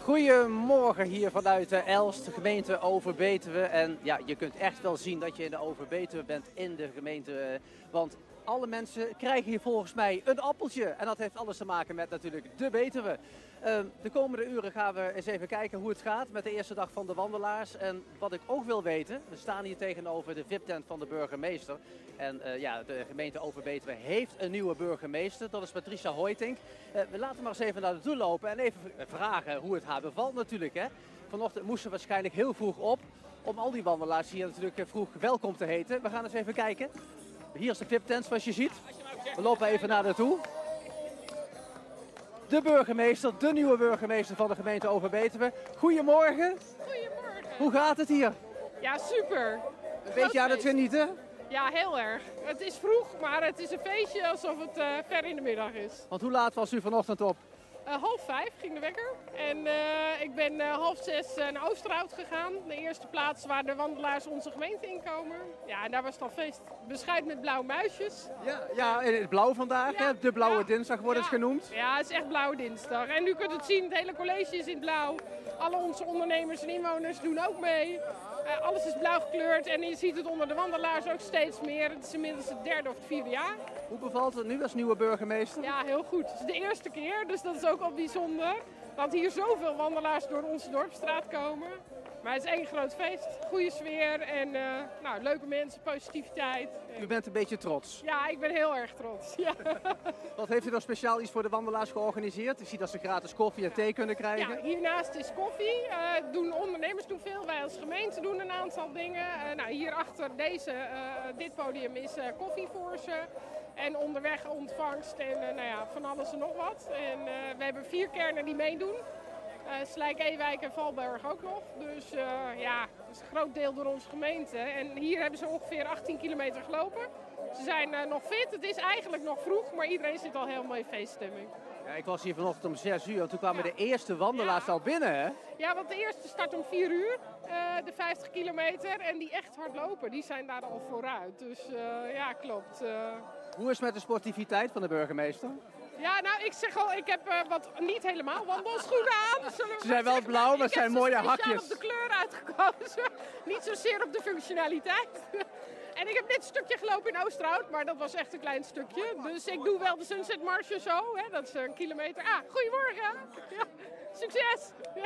Goedemorgen hier vanuit Elst, de gemeente Overbetuwe. En ja, je kunt echt wel zien dat je in de Overbetuwe bent in de gemeente. Want alle mensen krijgen hier volgens mij een appeltje. En dat heeft alles te maken met natuurlijk de Betuwe. De komende uren gaan we eens even kijken hoe het gaat met de eerste dag van de wandelaars. En wat ik ook wil weten, we staan hier tegenover de VIP-tent van de burgemeester. En de gemeente Overbetuwe heeft een nieuwe burgemeester, dat is Patricia Hoytink. We laten maar eens even naar naartoe lopen en even vragen hoe het haar bevalt natuurlijk. Hè. Vanochtend moesten we waarschijnlijk heel vroeg op om al die wandelaars hier natuurlijk vroeg welkom te heten. We gaan eens even kijken. Hier is de VIP-tent zoals je ziet. We lopen even naar naartoe. De burgemeester, de nieuwe burgemeester van de gemeente Overbetuwe. Goedemorgen. Goedemorgen. Hoe gaat het hier? Ja, super. Een beetje aan het genieten? Ja, heel erg. Het is vroeg, maar het is een feestje alsof het ver in de middag is. Want hoe laat was u vanochtend op? 4:30 ging de wekker. En ik ben 5:30 naar Oosterhout gegaan. De eerste plaats waar de wandelaars onze gemeente inkomen. Ja, en daar was het al feest. Beschuit met blauwe muisjes. Ja, in het blauw vandaag. Ja, Hè? De blauwe ja. dinsdag wordt het genoemd. Ja, het is echt blauwe dinsdag. En u kunt het zien, het hele college is in blauw. Alle onze ondernemers en inwoners doen ook mee. Alles is blauw gekleurd en je ziet het onder de wandelaars ook steeds meer. Het is inmiddels het 3e of het 4e jaar. Hoe bevalt het nu als nieuwe burgemeester? Ja, heel goed. Het is de eerste keer, dus dat is ook al bijzonder. Dat hier zoveel wandelaars door onze dorpsstraat komen. Maar het is één groot feest. Goede sfeer en leuke mensen, positiviteit. U bent een beetje trots. Ja, ik ben heel erg trots. Ja. Wat heeft u dan speciaal iets voor de wandelaars georganiseerd? Ik zie dat ze gratis koffie en thee kunnen krijgen. Ja, hiernaast is koffie. Ondernemers doen veel. Wij als gemeente doen een aantal dingen. Hier achter dit podium is koffie voor ze. En onderweg ontvangst en van alles en nog wat. En we hebben 4 kernen die meedoen. Slijk, Ewijk en Valberg ook nog. Dus dat is een groot deel door onze gemeente. En hier hebben ze ongeveer 18 kilometer gelopen. Ze zijn nog fit. Het is eigenlijk nog vroeg, maar iedereen zit al helemaal in feeststemming. Ja, ik was hier vanochtend om 6 uur en toen kwamen de eerste wandelaars al binnen, hè? Ja, want de eerste start om 4 uur, de 50 kilometer. En die echt hard lopen, die zijn daar al vooruit. Dus ja, klopt. Hoe is het met de sportiviteit van de burgemeester? Ja, nou, ik zeg al, ik heb niet helemaal wandelschoenen aan. Ze zijn wel blauw, maar het zijn mooie hakjes. Ik heb op de kleur uitgekozen. Niet zozeer op de functionaliteit. En ik heb dit stukje gelopen in Oosterhout, maar dat was echt een klein stukje. Dus ik doe wel de Sunset March zo, hè, dat is 1 kilometer. Goedemorgen. Ja, succes. Ja.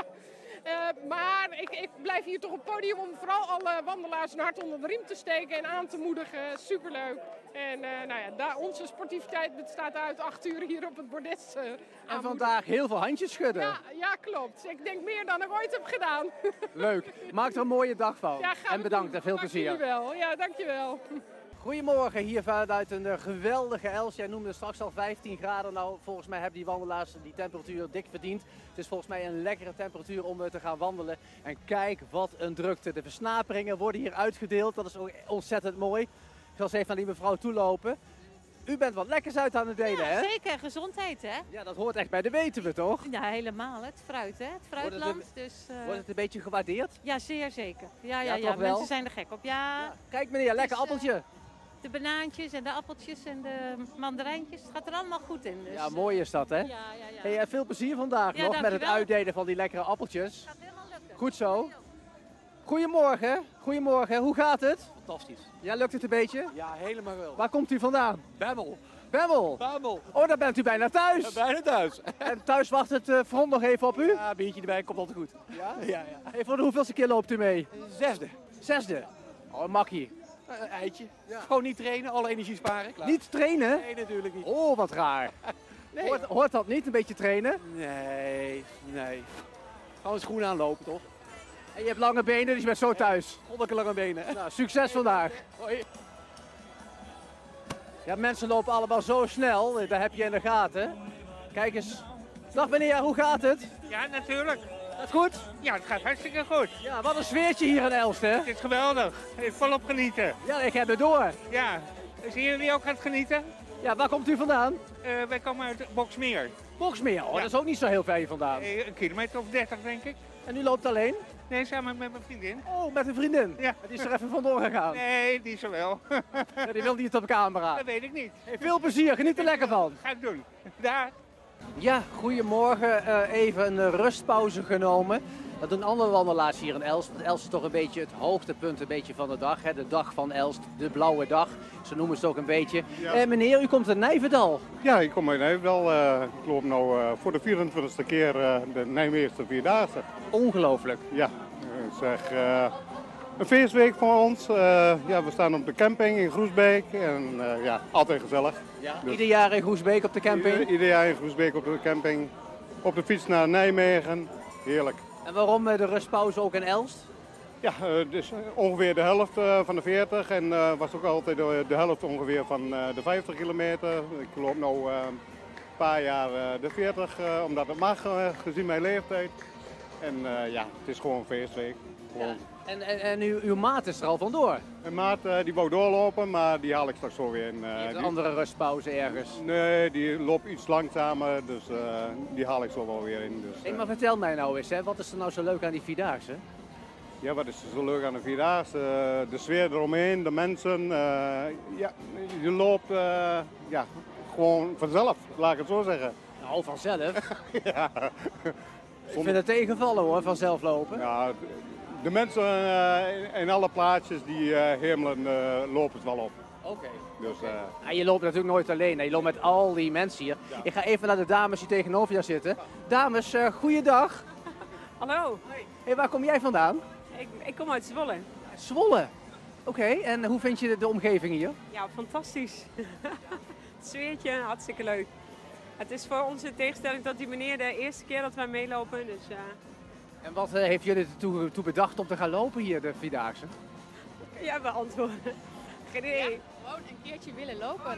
Maar ik blijf hier toch op het podium om vooral alle wandelaars een hart onder de riem te steken en aan te moedigen. Superleuk. En onze sportiviteit bestaat uit 8 uur hier op het bordes. En vandaag heel veel handjes schudden. Ja, klopt. Ik denk meer dan ik ooit heb gedaan. Leuk. Maak er een mooie dag van. Ja, en bedankt en veel plezier. Dankjewel. Ja, dankjewel. Goedemorgen, hier vanuit een geweldige Elst. Jij noemde straks al 15 graden. Nou, volgens mij hebben die wandelaars die temperatuur dik verdiend. Het is volgens mij een lekkere temperatuur om te gaan wandelen. En kijk, wat een drukte. De versnaperingen worden hier uitgedeeld. Dat is ook ontzettend mooi. Ik zal eens even naar die mevrouw toe lopen. U bent wat lekkers uit aan het delen, hè? Zeker, gezondheid, hè? Ja, dat hoort echt bij de Betuwe, toch? Ja, helemaal. Het fruit, hè? Het fruitland. Wordt het een beetje gewaardeerd? Ja, zeer zeker. Ja, toch wel? mensen zijn er gek op. Ja. Kijk meneer, lekker appeltje. De banaantjes en de appeltjes en de mandarijntjes. Het gaat er allemaal goed in. Dus, ja, mooi is dat, hè? Ja. Hey, veel plezier vandaag nog met het dankjewel. uitdelen van die lekkere appeltjes. Het gaat helemaal lukken. Goed zo. Goedemorgen. Hoe gaat het? Fantastisch. Ja, lukt het een beetje? Ja, helemaal wel. Waar komt u vandaan? Bemmel. Bemmel. Oh, dan bent u bijna thuis. Bijna thuis. En thuis wacht het front nog even op u? Ja, een biertje erbij, komt altijd goed. Ja? Ja. Hey, voor de hoeveelste keer loopt u mee? 6e. 6e. Oh, makkie. Een eitje. Ja. Gewoon niet trainen, alle energie sparen. Klaar. Niet trainen? Nee, natuurlijk niet. Oh, wat raar. Nee. Hoort dat niet, een beetje trainen? Nee. Gewoon schoenen aanlopen, toch? En je hebt lange benen, dus je bent zo thuis. Goddelijke lange benen. Nou, succes vandaag. Hoi. Ja, mensen lopen allemaal zo snel, dat heb je in de gaten. Kijk eens. Dag meneer, hoe gaat het? Ja, natuurlijk. Gaat goed? Ja, het gaat hartstikke goed. Ja, wat een sfeertje hier in Elst, hè? Het is geweldig. Volop genieten. Ja, ik heb het door. Ja. Zien jullie ook aan het genieten? Ja, waar komt u vandaan? Wij komen uit Boxmeer. Boxmeer, dat is ook niet zo heel ver hier vandaan. 1 kilometer of 30, denk ik. En u loopt alleen? Nee, samen met mijn vriendin. Oh, met een vriendin? Ja. Die is er even vandoor gegaan? Nee, die zo wel. Ja, die wil niet op camera. Dat weet ik niet. Hey, veel plezier, geniet er lekker van. Ga ik doen. Daar. Ja, goedemorgen. Even een rustpauze genomen. Dat doen andere wandelaars hier in Elst. Elst is toch een beetje het hoogtepunt een beetje van de dag. Hè? De dag van Elst, de blauwe dag. Zo noemen ze het ook een beetje. Ja. Meneer, u komt uit Nijverdal. Ja, ik kom uit Nijverdal. Ik loop nu voor de 24e keer de Nijmeegse Vierdaagse. Ongelooflijk. Ja, een feestweek voor ons. Ja, we staan op de camping in Groesbeek en ja, altijd gezellig. Ja. Dus- Ieder jaar in Groesbeek op de camping. Ieder jaar in Groesbeek op de camping. Op de fiets naar Nijmegen. Heerlijk. En waarom de rustpauze ook in Elst? Ja, dus ongeveer de helft van de 40 en was ook altijd de helft ongeveer van de 50 kilometer. Ik loop nu een paar jaar de 40, omdat het mag gezien mijn leeftijd. En ja, het is gewoon een feestweek. Gewoon. Ja. En uw maat is er al vandoor. Mijn maat die wou doorlopen, maar die haal ik straks zo weer in. Die heeft een andere rustpauze ergens. Nee, die loopt iets langzamer, dus die haal ik zo wel weer in. Dus, Hey, maar vertel mij nou eens, hè, wat is er nou zo leuk aan die Vierdaagse? ja, wat is er zo leuk aan de Vierdaagse? De sfeer eromheen, de mensen. Ja, je loopt ja, gewoon vanzelf, laat ik het zo zeggen. Nou, vanzelf. Ja. Ik vind het tegenvallen hoor, vanzelf lopen. Ja, de mensen in alle plaatsjes die hemelen lopen het wel op. Oké. Dus, Ja, je loopt natuurlijk nooit alleen, hè. Je loopt met al die mensen hier. Ja. Ik ga even naar de dames die tegenover jou zitten. Dames, goeiedag. Hallo, Hey, waar kom jij vandaan? ik kom uit Zwolle. Zwolle. Oké, en hoe vind je de omgeving hier? Ja, fantastisch. Het sfeertje, hartstikke leuk. Het is voor ons in tegenstelling tot die meneer de eerste keer dat wij meelopen. Dus En wat heeft jullie ertoe bedacht om te gaan lopen hier, de Vierdaagse? ja, beantwoorden. Geen idee. Gewoon een keertje willen lopen.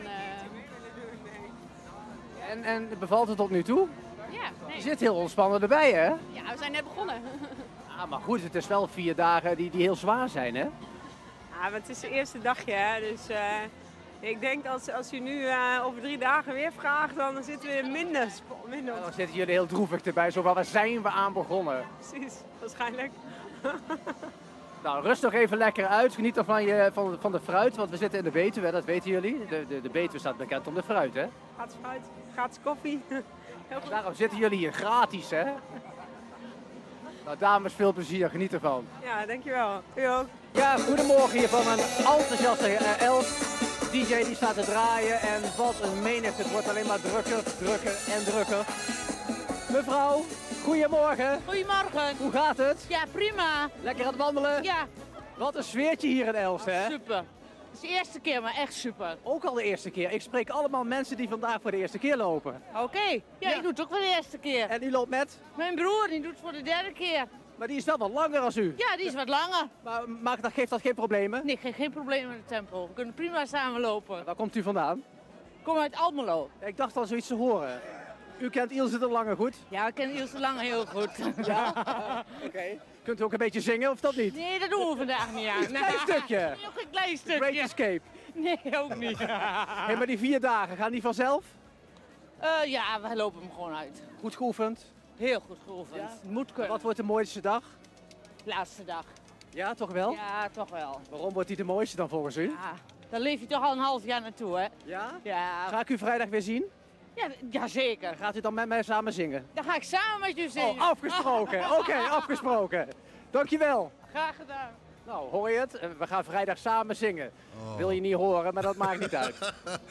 En bevalt het tot nu toe? Ja, Je nee. zit heel ontspannen erbij, hè? Ja, we zijn net begonnen. Ah, maar goed, het is wel 4 dagen die heel zwaar zijn, hè? Ja, maar het is de eerste dagje, hè? Dus ik denk als u nu over 3 dagen weer vraagt, dan zitten we minder. Dan zitten jullie heel droevig erbij, zo van, waar zijn we aan begonnen? Precies, waarschijnlijk. Nou, rust nog even lekker uit. Geniet nog van de fruit, want we zitten in de Betuwe, dat weten jullie. De Betuwe staat bekend om de fruit, hè? Gratis fruit, gratis koffie. Heel goed. Daarom zitten jullie hier gratis, hè? Nou, dames, veel plezier. Geniet ervan. Ja, dankjewel. U ook. Ja, goedemorgen hier van een enthousiaste Elst. DJ die staat te draaien en wat een menigte. Het wordt alleen maar drukker, drukker en drukker. Mevrouw, goedemorgen. Goedemorgen. Hoe gaat het? Ja, prima. Lekker aan het wandelen? Ja, Wat een sfeertje hier in Elst, hè? super. Het is de eerste keer, maar echt super. Ook al de eerste keer. Ik spreek allemaal mensen die vandaag voor de eerste keer lopen. Oké. Ja, ik doe het ook voor de eerste keer. En u loopt met? Mijn broer, die doet het voor de 3e keer. Maar die is wel wat langer als u. Ja, die is wat langer. Maar geeft dat geen problemen? Nee, geen probleem met het tempo. We kunnen prima samen lopen. Waar komt u vandaan? Ik kom uit Almelo. Ik dacht al zoiets te horen. U kent Ilse de Lange goed? Ja, ik ken Ilse Lange heel goed. Ja? Oké. Kunt u ook een beetje zingen of dat niet? Nee, dat doen we vandaag niet aan. Een klein stukje. Nee, ook een klein Great stukje. Escape. Nee, ook niet. Hey, maar die 4 dagen, gaan die vanzelf? Ja, wij lopen hem gewoon uit. Goed geoefend? Heel goed geoefend. Ja? Moet kunnen. Wat wordt de mooiste dag? Laatste dag. Ja, toch wel? Ja, toch wel. Waarom wordt die de mooiste dan volgens u? Ja, daar leef je toch al een half jaar naartoe, hè? Ja? Ja, Ga ik u vrijdag weer zien? ja zeker. Gaat u dan met mij samen zingen? Dan ga ik samen met u zingen. Oh, afgesproken. Oké, afgesproken. Dankjewel. Graag gedaan. Nou, hoor je het? We gaan vrijdag samen zingen. Wil je niet horen, maar dat maakt niet uit.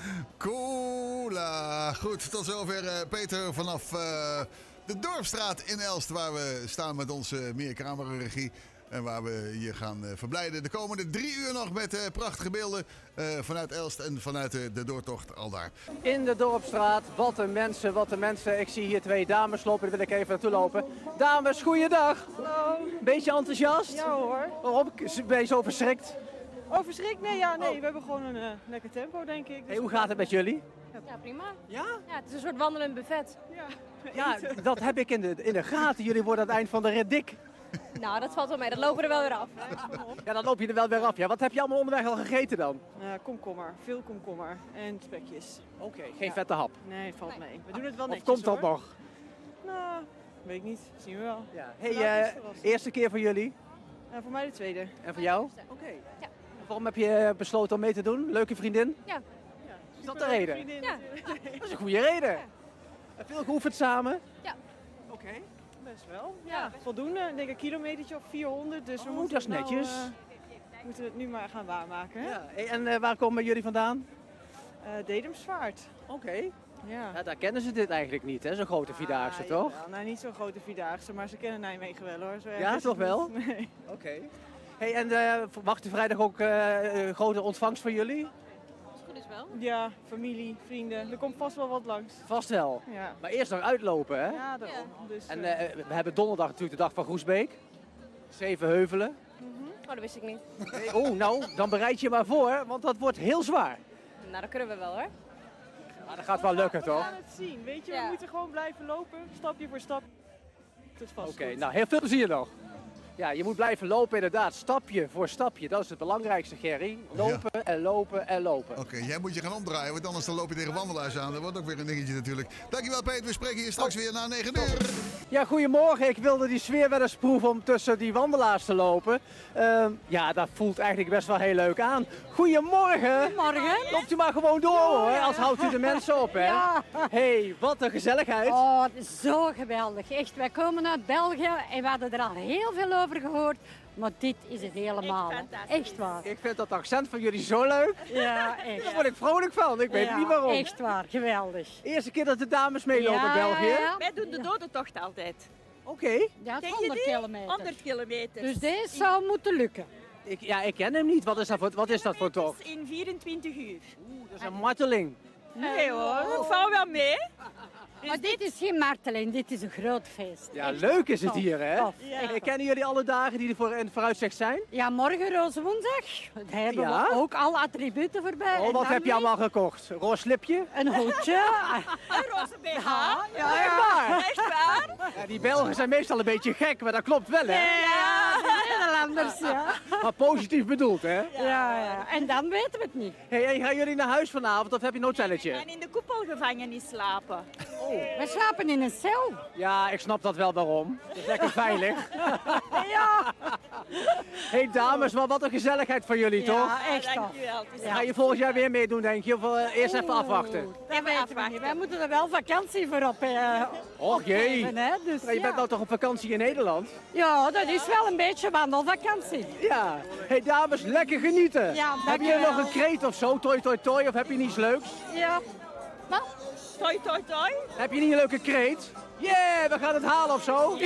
Cola. Goed, tot zover Peter vanaf de Dorpsstraat in Elst, waar we staan met onze meerkamerregie. En waar we je gaan verblijden de komende 3 uur nog met prachtige beelden vanuit Elst en vanuit de doortocht aldaar. In de Dorpsstraat, wat een mensen, wat een mensen. Ik zie hier 2 dames lopen, daar wil ik even naartoe lopen. Dames, goeiedag. Hallo. Beetje enthousiast? Ja hoor. Waarom ben je zo verschrikt? Oh, verschrikt? Nee, ja, nee. We hebben gewoon een lekker tempo, denk ik. Hey, hoe gaat het met jullie? Ja, prima. Ja? Ja, het is een soort wandelend buffet. Ja, dat heb ik in de gaten. Jullie worden aan het eind van de rit dik. Nou, dat valt wel mee. Dat lopen we er wel weer af. Ja, dan loop je er wel weer af. Ja, wat heb je allemaal onderweg al gegeten dan? Komkommer. Veel komkommer. En spekjes. Oké, geen vette hap. Nee, valt mee. We doen het wel Of netjes, komt dat hoor. nog? Nou, weet ik niet. Zien we wel. Ja. Laat ons Hey, verrassen. eerste keer voor jullie. Voor mij de 2e. En voor jou? Oké. Ja. Waarom heb je besloten om mee te doen? Leuke vriendin? Ja. Is dat de reden? Ja. Dat is een goede reden. Veel geoefend samen? Oké, best wel. Ja, voldoende. Ik denk een kilometertje of 400. Dus we moeten dat is het netjes. Moeten we het nu maar gaan waarmaken. Hè? Ja. Hey, en waar komen jullie vandaan? Dedemsvaart. Oké. Ja. Ja, daar kennen ze dit eigenlijk niet, hè? Zo'n grote Vierdaagse, toch? Jawel. Nou, niet zo'n grote Vierdaagse, maar ze kennen Nijmegen wel hoor. Zo erg Ja, is het toch wel? niet. Nee. Oké. Hey, en verwacht u vrijdag ook een grote ontvangst van jullie? Als het goed is wel. Ja, familie, vrienden. Er komt vast wel wat langs. Vast wel. Ja, Maar eerst nog uitlopen, hè? ja daarom. Dus, En we hebben donderdag natuurlijk de dag van Groesbeek. 7 heuvelen. Oh, dat wist ik niet. Hey, oh, nou, dan bereid je maar voor, want dat wordt heel zwaar. Nou, dat kunnen we wel hoor. Maar dat gaat wel lukken, we toch? gaan het zien. Weet je, Ja. we moeten gewoon blijven lopen, stapje voor stap. Het is vast Oké, goed. nou, heel veel plezier nog. Ja, je moet blijven lopen inderdaad, stapje voor stapje. Dat is het belangrijkste, Gerry. Lopen en lopen en lopen. Oké, jij moet je gaan omdraaien, want anders dan loop je tegen wandelaars aan. Dat wordt ook weer een dingetje natuurlijk. Dankjewel Peter, we spreken je straks weer na 9 uur. Ja, goedemorgen. Ik wilde die sfeer wel eens proeven om tussen die wandelaars te lopen. Ja, dat voelt eigenlijk best wel heel leuk aan. Goedemorgen. Goedemorgen. Loopt u maar gewoon door hoor, als houdt u de mensen op, hè? Ja. Hey, wat een gezelligheid. Oh, het is zo geweldig. Echt, wij komen uit België en we hadden er al heel veel over gehoord. Maar dit is het helemaal. Echt waar. Ik vind dat accent van jullie zo leuk. Ja, echt. Daar word ik vrolijk van. Ik weet Ja, niet waarom. Echt waar, geweldig. Eerste keer dat de dames meelopen in België. Wij doen de dodentocht altijd. Oké. Ja, het is Ken je 100 die? kilometer. 100 kilometer. Dus deze zou moeten lukken. Ik ken hem niet. Wat is dat voor tocht? In 24 uur. Dat is een marteling. Nee hoor, dat valt wel mee. Maar dit is geen marteling, dit is een groot feest. Ja, Echt leuk is het tof, hier, hè? tof. Kennen jullie alle dagen die er in het vooruitzicht zijn? Ja, morgen roze woensdag. Daar hebben Ja? we ook alle attributen voorbij. Oh, En wat dan heb je mee allemaal gekocht? Roos slipje? Een hoedje. Een roze BH. Ja, echt waar? Echt waar? Ja, die Belgen zijn meestal een beetje gek, maar dat klopt wel, hè? Ja, Nederlanders, ja. Maar positief bedoeld, hè? Ja. En dan weten we het niet. Hey, gaan jullie naar huis vanavond of heb je een hotelletje? En in de koepelgevangenis slapen. We slapen in een cel. Ja, ik snap dat wel waarom. Dat is lekker veilig. Ja. Hey dames, maar wat een gezelligheid van jullie, toch? Ja, echt toch. Dankjewel. Het is Ga je volgend jaar weer meedoen, denk je? Of eerst even afwachten? Dat weten we niet. Wij moeten er wel vakantie voor op Och jee. opgeven, hè. Dus, Maar je bent nou toch op vakantie in Nederland? Ja, dat is wel een beetje wandelvakantie. Ja. Hey dames, lekker genieten. Ja, heb je dankjewel. nog een kreet of zo? Toi, toi, toi? Of heb je niets leuks? Ja. Wat? Toi, toi, toi. Heb je niet een leuke kreet? Yeah, we gaan het halen of zo?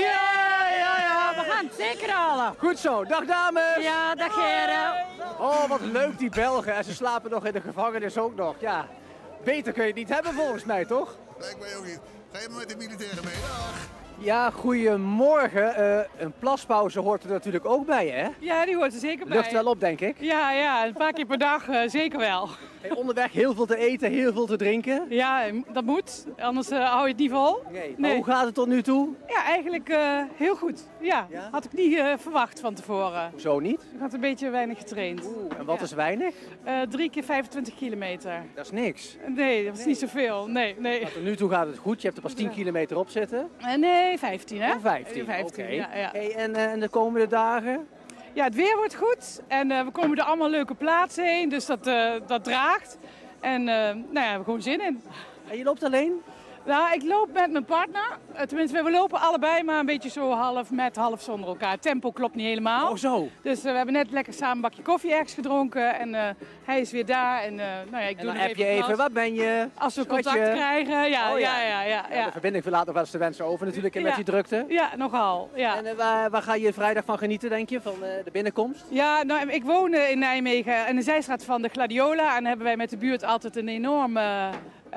Ja, we gaan het zeker halen. Goed zo, dag dames! Ja, dag heren. Oh, wat leuk die Belgen. En ze slapen nog in de gevangenis ook nog. Ja, beter kun je het niet hebben volgens mij, toch? Lijkt mij ook niet. Ga je maar met de militairen mee. Dag. Ja, goedemorgen. Een plaspauze hoort er natuurlijk ook bij, hè? Ja, die hoort er zeker bij. Lucht wel op, denk ik. Ja, een paar keer per dag zeker wel. Hey, onderweg heel veel te eten, heel veel te drinken. Ja, dat moet. Anders hou je het niet vol. Nee. Maar hoe gaat het tot nu toe? Ja, eigenlijk heel goed. Ja, had ik niet verwacht van tevoren. Zo niet? Ik had een beetje weinig getraind. En wat is weinig? 3 keer 25 kilometer. Dat is niks. Nee, dat is niet zoveel. Nee. Maar tot nu toe gaat het goed. Je hebt er pas 10 kilometer op zitten. Nee, 15 hè? Oh, 15. 15, Oké. ja. Hey, en de komende dagen? Ja, het weer wordt goed. En we komen er allemaal leuke plaatsen heen. Dus dat draagt. En nou ja, we hebben gewoon zin in. En je loopt alleen? Nou, ik loop met mijn partner. Tenminste, we lopen allebei, maar een beetje zo half met, half zonder elkaar. Het tempo klopt niet helemaal. Oh, zo. Dus we hebben net lekker samen een bakje koffie ergens gedronken. En hij is weer daar. En, nou ja, ik En doe dan nog heb je even, klas. wat ben je? Als we Schatje? contact krijgen. Ja, Oh, ja. De verbinding laat nog wel eens de wensen over natuurlijk met die drukte. Ja, nogal. Ja. En waar ga je vrijdag van genieten, denk je? Van de binnenkomst? Ja, nou, ik woon in Nijmegen in de zijstraat van de Gladiola. En dan hebben wij met de buurt altijd een enorme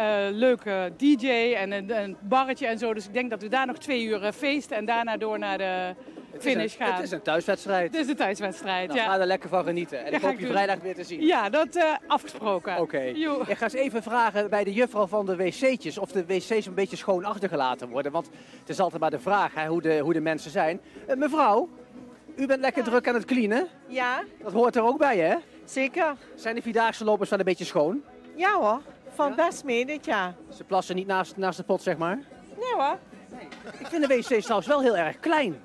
leuke DJ en een barretje en zo. Dus ik denk dat we daar nog 2 uur feesten en daarna door naar de finish gaan. Het is een thuiswedstrijd. Het is een thuiswedstrijd, Nou, ja. ga er lekker van genieten. En Ja, ik ga hoop ik je doen. vrijdag weer te zien. Ja, dat afgesproken. Oké. Joe. Ik ga eens even vragen bij de juffrouw van de wc'tjes of de wc's een beetje schoon achtergelaten worden. Want het is altijd maar de vraag hè, hoe de mensen zijn. Mevrouw, u bent lekker druk aan het cleanen. Ja, Dat hoort er ook bij, hè? zeker. Zijn de Vierdaagse lopers wel een beetje schoon? Ja hoor, valt best mee dit jaar. Ze plassen niet naast de pot, zeg maar. Nee hoor, Ik vind de wc's trouwens wel heel erg klein.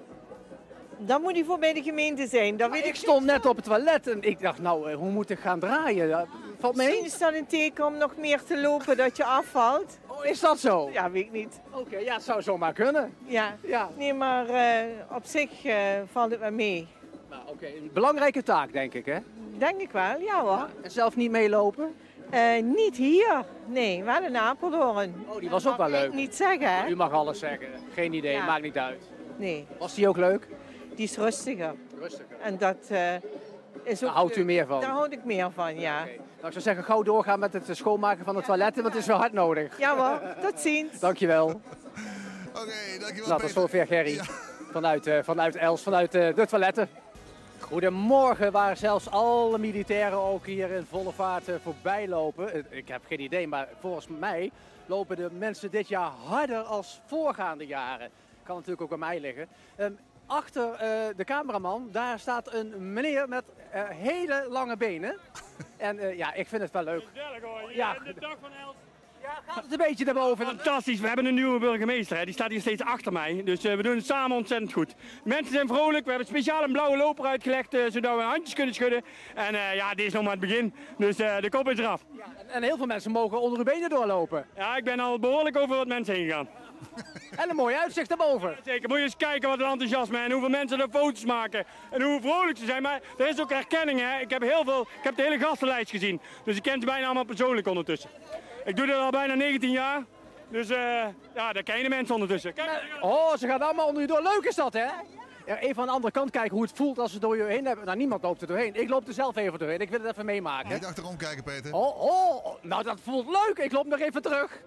dan moet hij voor bij de gemeente zijn. Dat Maar weet ik stond net op het toilet en ik dacht, nou, hoe moet ik gaan draaien? Valt mee? Misschien is dat een teken om nog meer te lopen dat je afvalt. Oh, Oh, is dat zo? Ja, weet ik niet. Oké, ja, het zou zomaar kunnen. Ja, Ja. nee, maar op zich valt het wel mee. Nou, oké, een belangrijke taak, denk ik, hè? Denk ik wel, ja hoor. En zelf niet meelopen? Niet hier. Nee, wel in Apeldoorn. Oh, die was ook wel leuk. Niet zeggen, hè? U mag alles zeggen. Geen idee, Ja. maakt niet uit. Nee. Was die ook leuk? Die is rustiger. Rustiger. En dat is ook... Daar houdt u meer van? Daar houd ik meer van, ja. Nou, ik zou zeggen, gauw doorgaan met het schoonmaken van de toiletten, want het is wel hard nodig. Ja hoor, tot ziens. Dankjewel. Oké, dankjewel Nou, tot zover Gerry. Vanuit Els, vanuit de toiletten. Goedemorgen, waar zelfs alle militairen ook hier in volle vaart voorbij lopen. Ik heb geen idee, maar volgens mij lopen de mensen dit jaar harder als voorgaande jaren. Kan natuurlijk ook bij mij liggen. Achter de cameraman, daar staat een meneer met hele lange benen. En ja, ik vind het wel leuk. Gezellig hoor, Ja. de dag van Els. Gaat het een beetje naar boven? Fantastisch, we hebben een nieuwe burgemeester, hè. Die staat hier steeds achter mij. Dus we doen het samen ontzettend goed. Mensen zijn vrolijk, we hebben speciaal een blauwe loper uitgelegd, zodat we handjes kunnen schudden. En ja, dit is nog maar het begin, dus de kop is eraf. Ja, en heel veel mensen mogen onder de benen doorlopen. Ja, ik ben al behoorlijk over wat mensen heen gegaan. En een mooi uitzicht daarboven. Zeker, moet je eens kijken wat een enthousiasme en hoeveel mensen er foto's maken. En hoe vrolijk ze zijn, maar er is ook erkenning, hè. Ik heb de hele gastenlijst gezien. Dus ik ken ze bijna allemaal persoonlijk ondertussen. Ik doe dit al bijna 19 jaar. Dus ja, daar ken je de mensen ondertussen. Kijk. Oh, ze gaan allemaal onder je door. Leuk is dat, hè? Ja, even aan de andere kant kijken hoe het voelt als ze door je heen hebben. Nou, niemand loopt er doorheen. Ik loop er zelf even doorheen. Ik wil het even meemaken. Niet achterom kijken, Peter. Oh, nou dat voelt leuk. Ik loop nog even terug.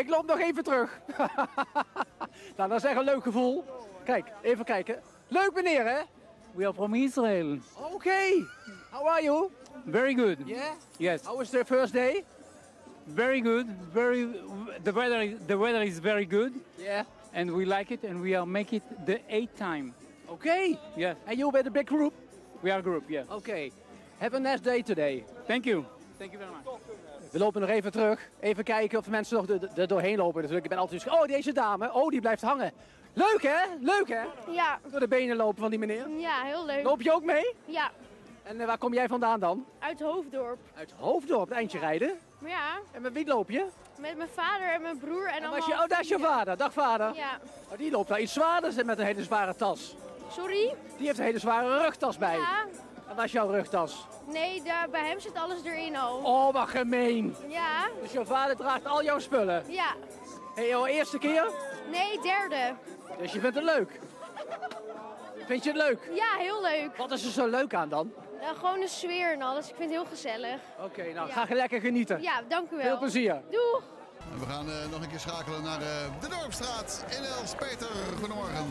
Nou, dat is echt een leuk gevoel. Kijk, even kijken. Leuk meneer, hè? We are from Israel. Okay. How are you? Very good. Yeah? Yes. How was the first day? Very good. The weather is very good. Yeah. And we like it, and we are make it the 8th time. Okay. Yes. And you with a big group? We are a group. Yes. Okay. Have a nice day today. Thank you. Thank you very much. We lopen nog even terug. Even kijken of mensen nog er doorheen lopen. Natuurlijk. Ik ben altijd oh, deze dame. Oh, die blijft hangen. Leuk hè? Leuk hè? Ja. Door de benen lopen van die meneer. Ja, heel leuk. Loop je ook mee? Ja. En waar kom jij vandaan dan? Uit Hoofddorp. Uit Hoofddorp, het eindje rijden. Ja. En met wie loop je? Met mijn vader en mijn broer en allemaal... Oh, dat is je vader. Dag vader. Ja. Oh, die loopt daar iets zwaarders met een hele zware tas. Sorry? Die heeft een hele zware rugtas bij. Ja. En dat is jouw rugtas. Nee, bij hem zit alles erin al. Oh, wat gemeen. Ja. Dus jouw vader draagt al jouw spullen? Ja. Hey, jouw eerste keer? Nee, derde. Dus je vindt het leuk? Vind je het leuk? Ja, heel leuk. Wat is er zo leuk aan dan? Gewoon de sfeer en alles. Ik vind het heel gezellig. Oké, nou Ja. ga lekker genieten. Ja, dank u wel. Veel plezier. Doeg. En we gaan nog een keer schakelen naar de Dorpsstraat in Els. Peter, goedemorgen.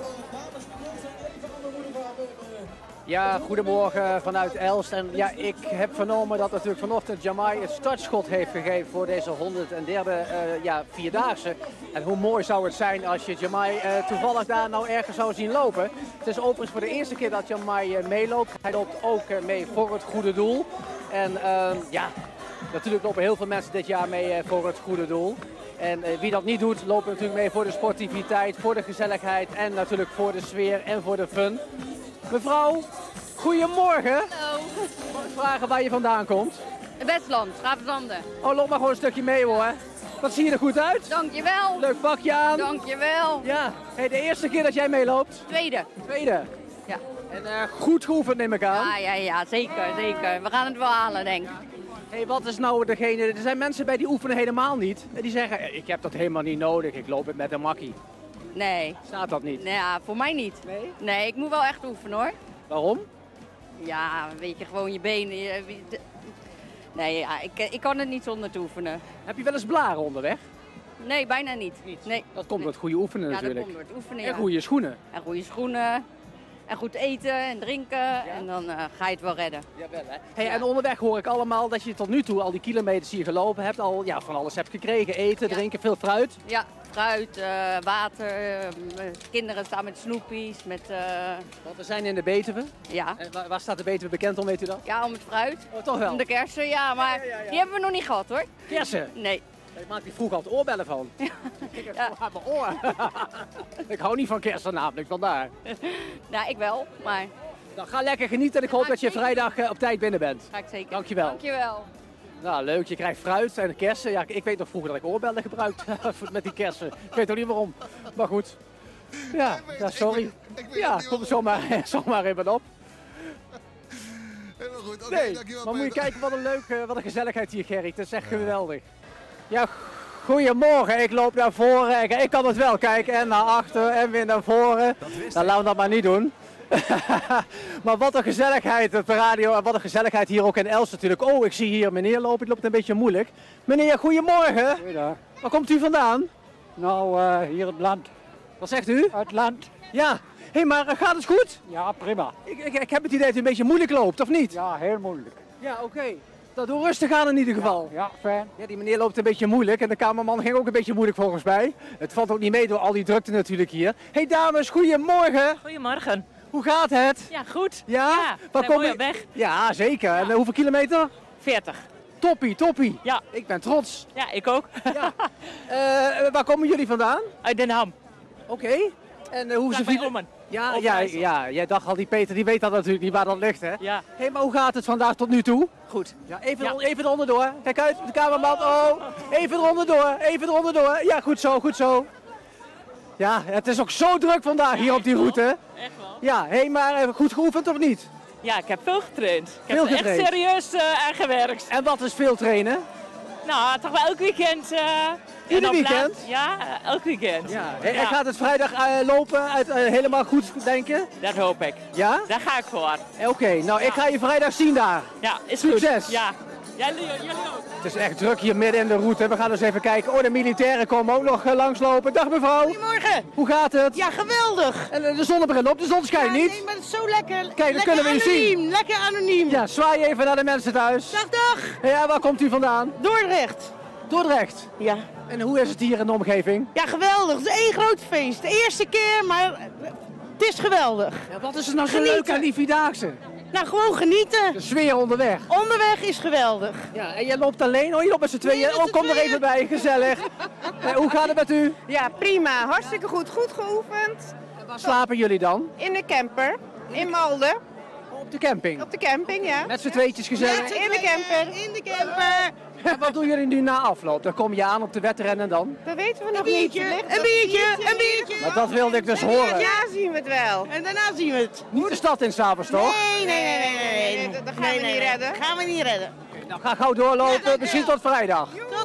Ja, goedemorgen vanuit Elst. En ja, ik heb vernomen dat natuurlijk vanochtend Jamai het startschot heeft gegeven voor deze 103e Vierdaagse. En hoe mooi zou het zijn als je Jamai toevallig daar nou ergens zou zien lopen. Het is overigens voor de eerste keer dat Jamai meeloopt. Hij loopt ook mee voor het goede doel. En ja, natuurlijk lopen heel veel mensen dit jaar mee voor het goede doel. En wie dat niet doet, loopt natuurlijk mee voor de sportiviteit, voor de gezelligheid en natuurlijk voor de sfeer en voor de fun. Mevrouw, goedemorgen. Hallo. Mag ik vragen waar je vandaan komt? Westland, Ravenzanden. Oh, loop maar gewoon een stukje mee hoor. Wat zie je er goed uit? Dankjewel. Leuk pakje aan. Dankjewel. Ja. Hey, de eerste keer dat jij meeloopt? Tweede. Tweede? Ja. En goed geoefend neem ik aan? Ja, zeker, zeker. We gaan het wel halen, denk ik. Hey, wat is nou degene... Er zijn mensen bij die oefenen helemaal niet. En die zeggen, ik heb dat helemaal niet nodig. Ik loop het met een makkie. Nee. Staat dat niet? Nee, ja, voor mij niet. Nee? Nee, ik moet wel echt oefenen hoor. Waarom? Ja, weet je, gewoon je benen. Nee, ja, ik kan het niet zonder te oefenen. Heb je wel eens blaren onderweg? Nee, bijna niet. Nee. Dat komt door het goede oefenen natuurlijk. Ja, dat komt door het oefenen, En goede schoenen. En goede schoenen. En goed eten en drinken. Ja. En dan ga je het wel redden. Jawel, hè? Hey, en onderweg hoor ik allemaal dat je tot nu toe al die kilometers die je gelopen hebt, al van alles hebt gekregen. Eten, drinken, veel fruit. Ja, fruit, water. Kinderen staan met snoepies. Want we zijn in de Betuwe. Ja. En waar staat de Betuwe bekend om, weet u dat? Ja, om het fruit. Oh, toch wel? Om de kersen, ja. Maar die hebben we nog niet gehad hoor. Kersen? Nee. Ik maak die vroeger altijd oorbellen van. Ik heb aan mijn oor. Ik hou niet van kersen namelijk, vandaar. Nou, ik wel, maar... Dan ga lekker genieten en ik hoop dat je vrijdag op tijd binnen bent. Ga ik zeker. Dankjewel. Dankjewel. Nou, leuk. Je krijgt fruit en kersen. Ja, ik weet nog vroeger dat ik oorbellen gebruikte met die kersen. Ik weet ook niet waarom. Maar goed. Ja, sorry. Ja, kom er zomaar even op. Helemaal goed. Oké, Nee, dankjewel. maar moet je Peter. kijken wat een gezelligheid hier, Gerrit. Dat is echt geweldig. Ja, goedemorgen. Ik loop naar voren. Ik kan het wel kijken. En naar achter en weer naar voren. Dan laten we dat maar niet doen. Maar wat een gezelligheid op de radio. En wat een gezelligheid hier ook in Els natuurlijk. Oh, ik zie hier meneer lopen. Het loopt een beetje moeilijk. Meneer, goedemorgen. Goeiedag. Waar komt u vandaan? Nou, hier het land. Wat zegt u? Het land. Ja. Hé, maar gaat het goed? Ja, prima. Ik heb het idee dat u een beetje moeilijk loopt, of niet? Ja, heel moeilijk. Ja, oké. Dat doe rustig aan in ieder geval. Ja, fijn. Ja, die meneer loopt een beetje moeilijk en de cameraman ging ook een beetje moeilijk volgens mij. Het valt ook niet mee door al die drukte natuurlijk hier. Hey dames, goedemorgen. Goedemorgen. Hoe gaat het? Ja, goed. Ja? Waar Waar kom kom je op weg? Ja, zeker. En hoeveel kilometer? 40. Toppie, toppie. Ja. Ik ben trots. Ja, ik ook. Waar komen jullie vandaan? Uit Den Ham. Oké. En hoe ze Vlakbij Ommen. Ja, Op ja, IJssel. ja, jij dacht al, die Peter die weet dat natuurlijk niet waar dat ligt, hè? Ja. Hé, maar hoe gaat het vandaag tot nu toe? Goed. Ja, even eronderdoor. Kijk uit, de cameraman. Oh, even eronderdoor. Ja, goed zo, goed zo. Ja, het is ook zo druk vandaag hier op die route. Echt wel. Ja, hé, maar goed geoefend of niet? Ja, ik heb veel getraind. Ik Veel heb er getraind. echt serieus aan gewerkt. En wat is veel trainen? Nou, toch wel elk weekend. Ieder en op weekend? laat- Ja, elk weekend. Ja. En gaat het vrijdag lopen, helemaal goed denken? Dat hoop ik. Ja? Daar ga ik voor. Oké, nou ik ga je vrijdag zien daar. Ja, is Succes. goed. Ja. Jullie ook. Het is echt druk hier midden in de route. We gaan eens even kijken. Oh, de militairen komen ook nog langslopen. Dag mevrouw. Goedemorgen. Hoe gaat het? Ja, geweldig. En de zonnebril op, de zon schijnt niet. Nee, maar het is zo lekker. Kijk, dat lekker kunnen we u zien. anoniem, lekker anoniem. Ja, zwaai even naar de mensen thuis. Dag, dag. Ja, waar komt u vandaan? Dordrecht. Dordrecht? Ja. En hoe is het hier in de omgeving? Ja, geweldig. Het is één groot feest. De eerste keer, maar het is geweldig. Ja, wat is er nou zo leuk aan die Vierdaagse? Nou, gewoon genieten. De sfeer onderweg. Onderweg is geweldig. Ja, en jij loopt alleen? Oh, je loopt met z'n tweeën? met Oh, z'n kom er tweeën. even bij. Gezellig. Hoe gaat het met u? Ja, prima. Hartstikke goed. Goed geoefend. Waar slapen jullie dan? In de camper. In Malden. Op de camping? Op de camping, ja. Met z'n tweetjes gezellig? In de camper. In de camper. En wat doen jullie nu na afloop? Dan kom je aan op de wedrennen dan? Dat weten we nog Een niet. biertje, Het ligt een nog- biertje, een biertje. Maar dat wilde ik dus horen. Ja, zien we het wel. En daarna zien we het. Niet de stad in s'avonds toch? Nee. Dat gaan we niet redden. Gaan we niet redden. Nou, ga gauw doorlopen. Misschien tot vrijdag.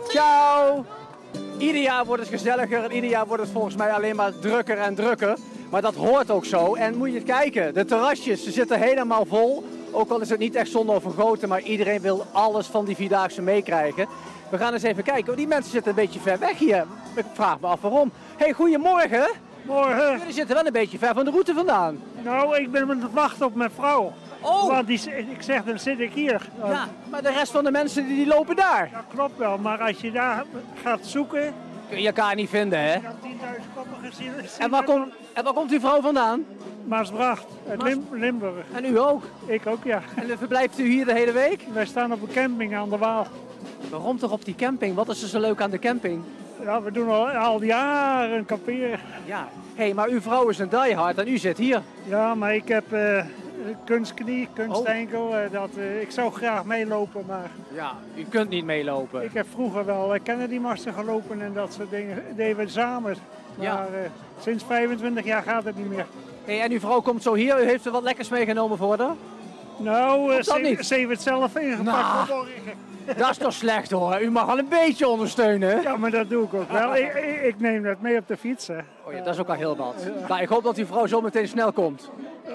Ciao. Ieder jaar wordt het gezelliger en ieder jaar wordt het volgens mij alleen maar drukker en drukker. Maar dat hoort ook zo. En moet je kijken, de terrasjes ze zitten helemaal vol. Ook al is het niet echt zonovergoten, maar iedereen wil alles van die Vierdaagse meekrijgen. We gaan eens even kijken. Oh, die mensen zitten een beetje ver weg hier. Ik vraag me af waarom. Hey, goedemorgen. Morgen. Jullie zitten wel een beetje ver van de route vandaan. Nou, ik ben aan het wachten op mijn vrouw. Oh. Want ik zeg, dan zit ik hier. Ja, maar de rest van de mensen die lopen daar. Dat klopt wel, maar als je daar gaat zoeken... Kun je elkaar niet vinden, hè? Ik heb 10.000 koppen gezien. En waar komt uw vrouw vandaan? Maasbracht, uit Limburg. En u ook? Ik ook, ja. En verblijft u hier de hele week? Wij staan op een camping aan de Waal. Waarom toch op die camping? Wat is er zo leuk aan de camping? Ja, we doen al jaren kamperen. Ja. Hé, maar uw vrouw is een diehard en u zit hier. Ja, maar ik heb kunstknie, kunstenkel. Ik zou graag meelopen, maar... Ja, u kunt niet meelopen. Ik heb vroeger wel Kennedy-marsen gelopen en dat soort dingen. Deden we samen. Maar Ja. sinds 25 jaar gaat het niet meer. Hey, en uw vrouw komt zo hier. U heeft er wat lekkers meegenomen voor haar? Nou, Of dat niet? ze heeft het zelf ingepakt Nou. vanmorgen. Dat is toch slecht hoor. U mag al een beetje ondersteunen. Ja, maar dat doe ik ook wel. Ik neem dat mee op de fiets. Hè. Oh ja, dat is ook al heel wat. Maar ik hoop dat uw vrouw zo meteen snel komt.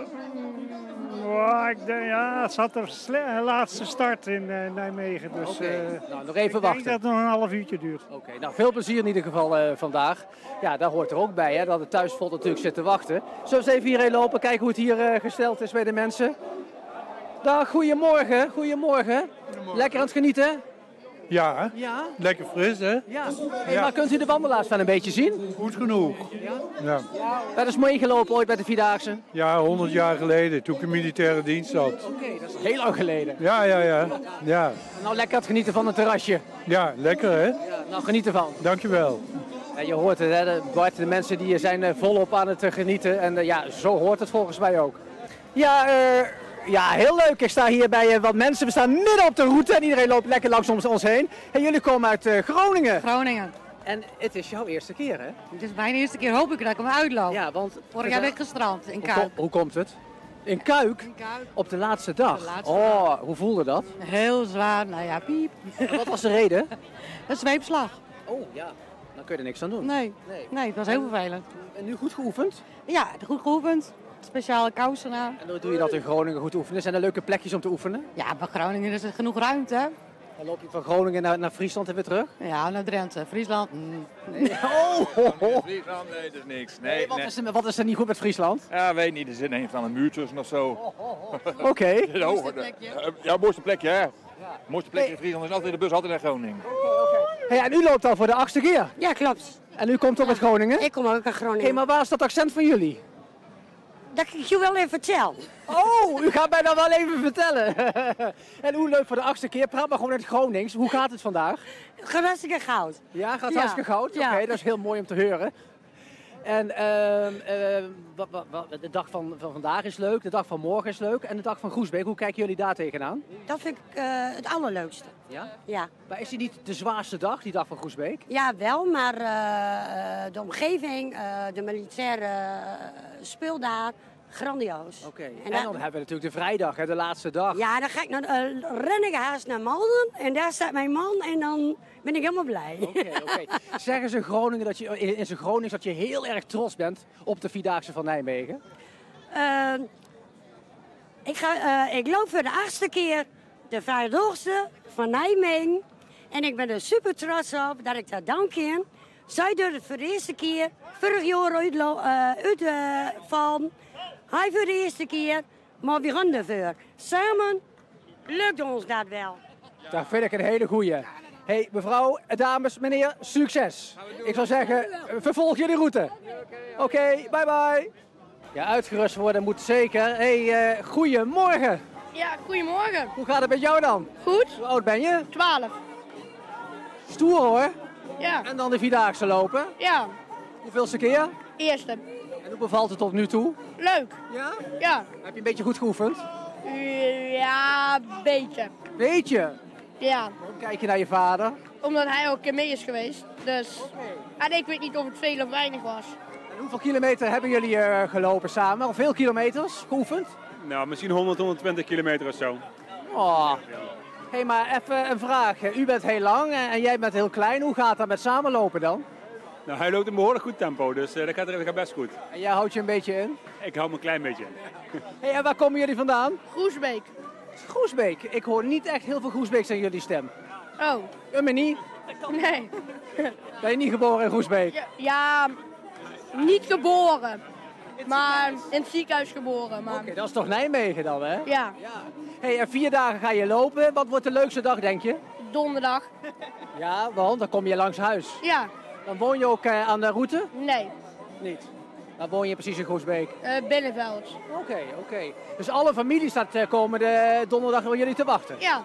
Oh, ik denk, ja, het zat een laatste start in Nijmegen. Dus Oké. Nou, nog even ik denk wachten. dat het nog een half uurtje duurt. Oké, nou veel plezier in ieder geval vandaag. Ja, daar hoort er ook bij hè, dat het thuisvolk natuurlijk zit te wachten. Zullen we eens even hierheen lopen, kijken hoe het hier gesteld is bij de mensen. Dag, goedemorgen. Goedemorgen. Lekker aan het genieten? Ja, Ja. lekker fris hè? Ja. Hey, maar kunt u de wandelaars wel een beetje zien? Goed genoeg. Ja. Dat is meegelopen ooit bij de Vierdaagse? Ja, 100 jaar geleden, toen ik in militaire dienst zat. Oké, dat is heel lang geleden. Ja. Ja, Nou, lekker aan het genieten van het terrasje. ja lekker hè? Ja, nou, geniet ervan. Dankjewel. Ja, je hoort het, hè, Bart, de mensen die zijn volop aan het genieten. En ja, zo hoort het volgens mij ook. Ja, Ja, heel leuk. Ik sta hier bij wat mensen. We staan midden op de route en iedereen loopt lekker langs ons heen. En jullie komen uit Groningen. Groningen. En het is jouw eerste keer, hè? Het is mijn eerste keer, hoop ik dat ik hem uitloop. Ja, want... Vorig jaar ben ik gestrand in Kuik. Hoe komt het? In Kuik? Op de laatste dag? De laatste dag. Hoe voelde dat? Heel zwaar, nou ja, piep. En wat was de reden? Een zweepslag. Oh ja, dan kun je er niks aan doen. Nee, het was heel vervelend. En nu goed geoefend? Ja, goed geoefend. Speciale kousen aan. En hoe doe je dat in Groningen goed oefenen? Zijn er leuke plekjes om te oefenen? Ja, bij Groningen is er genoeg ruimte. Dan loop je van Groningen naar Friesland en weer terug? Ja, naar Drenthe. Friesland? Nee. Friesland, nee, dat is niks. Wat is er niet goed met Friesland? Ja, weet niet. Er zit een van een muur tussen of zo. Oké. Ja, mooiste plekje, hè? Mooiste plekje in Friesland is altijd de bus, altijd naar Groningen. Hey, en u loopt al voor de 8e keer? Ja, klopt. En u komt ook uit Groningen? Ik kom ook uit Groningen. Hey, maar waar is dat accent van jullie? Dat ik je wel even vertel. Oh, u gaat mij dan wel even vertellen. En hoe leuk voor de 8e keer. Praat maar gewoon in het Gronings. Hoe gaat het vandaag? Hartstikke goud. Ja, gaat hartstikke goud? Ja. Oké, dat is heel mooi om te horen. En de dag van vandaag is leuk, de dag van morgen is leuk en de dag van Groesbeek. Hoe kijken jullie daar tegenaan? Dat vind ik het allerleukste. Ja? Ja. Maar is die niet de zwaarste dag, die dag van Groesbeek? Ja, wel, maar de omgeving, de militaire speel daar, grandioos. Oké. En dan hebben we natuurlijk de vrijdag, hè, de laatste dag. Ja, dan ga ik ren ik haast naar Malden en daar staat mijn man en dan ben ik helemaal blij. Oké. Zeggen ze in Groningen in zijn Gronings dat je heel erg trots bent op de Vierdaagse van Nijmegen? Ik loop voor de 8e keer de Vrijdaagse van Nijmegen. En ik ben er super trots op dat ik dat dan kan. Zij doet het voor de eerste keer. Vorig jaar uitvallen. Hij voor de eerste keer. Maar we gaan ervoor. Samen lukt ons dat wel. Dat vind ik een hele goeie. Hey, mevrouw, dames, meneer, succes. Ik zou zeggen, vervolg jullie route. Oké, bye bye. Ja, uitgerust worden moet zeker. Hey, goedemorgen. Ja, goedemorgen. Hoe gaat het met jou dan? Goed. Hoe oud ben je? 12. Stoer hoor. Ja. En dan de Vierdaagse lopen? Ja. Hoeveelste keer? Eerste. En hoe bevalt het tot nu toe? Leuk. Ja? Ja. Heb je een beetje goed geoefend? Ja, beetje. Beetje? Ja. Hoe kijk je naar je vader? Omdat hij ook een keer mee is geweest. Dus. En ik weet niet of het veel of weinig was. En hoeveel kilometer hebben jullie gelopen samen? Hoeveel kilometers geoefend? Nou, misschien 100, 120 kilometer of zo. Oh. Hé, maar even een vraag. U bent heel lang en jij bent heel klein. Hoe gaat dat met samenlopen dan? Nou, hij loopt een behoorlijk goed tempo, dus dat gaat best goed. En jij houdt je een beetje in? Ik hou me een klein beetje in. Hey, en waar komen jullie vandaan? Groesbeek. Groesbeek? Ik hoor niet echt heel veel Groesbeeks in jullie stem. Oh. Me niet? Nee. Ben je niet geboren in Groesbeek? Ja, niet geboren. Maar in het ziekenhuis geboren. Maar... Oké, dat is toch Nijmegen dan, hè? Ja. Hey, en 4 dagen ga je lopen. Wat wordt de leukste dag, denk je? Donderdag. Ja, want dan kom je langs huis. Ja. Dan woon je ook aan de route? Nee. Niet? Dan woon je precies in Groesbeek? Binnenveld. Oké. Dus alle familie staat komende donderdag op jullie te wachten? Ja.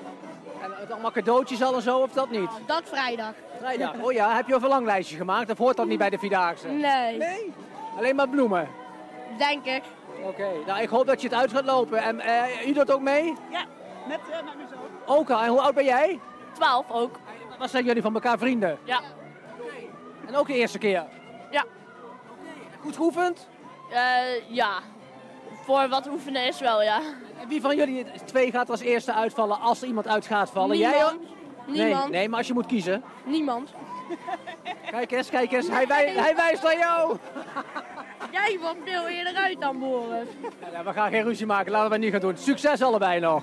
En allemaal cadeautjes al en zo, of dat niet? Dat vrijdag. Vrijdag? Oh ja, heb je een verlanglijstje gemaakt? Of hoort dat niet bij de Vierdaagse? Nee. Nee? Alleen maar bloemen? Denk ik. Oké, nou ik hoop dat je het uit gaat lopen. En u doet ook mee? Ja, met mijn zoon. Ook al. En hoe oud ben jij? 12 ook. Wat zijn jullie van elkaar vrienden? Ja. En ook de eerste keer? Ja. Goed geoefend? Ja. Voor wat oefenen is wel, ja. En wie van jullie 2 gaat als eerste uitvallen als er iemand uit gaat vallen? Niemand. Jij ook? Niemand. Nee, maar als je moet kiezen. Niemand. Kijk eens. Hij wijst naar jou. Jij valt veel eerder uit dan Boris. Ja, we gaan geen ruzie maken, laten we het niet gaan doen. Succes allebei nog.